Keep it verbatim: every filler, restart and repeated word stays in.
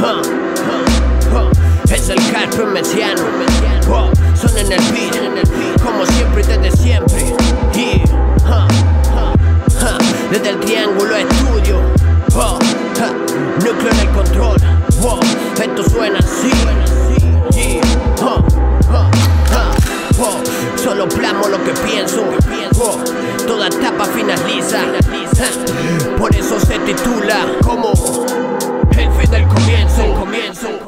uh, uh, uh. Es el Carpe Messiano, uh, son en el beat, como siempre y desde siempre. Yeah, uh, uh, uh. Desde el Triángulo Estudio, uh, uh. Núcleo en el control, uh. Esto suena así. Yeah, uh, uh, uh, uh. Solo plasmo lo que pienso, uh. Toda etapa finaliza, uh. Por eso se titula como el fin del comienzo.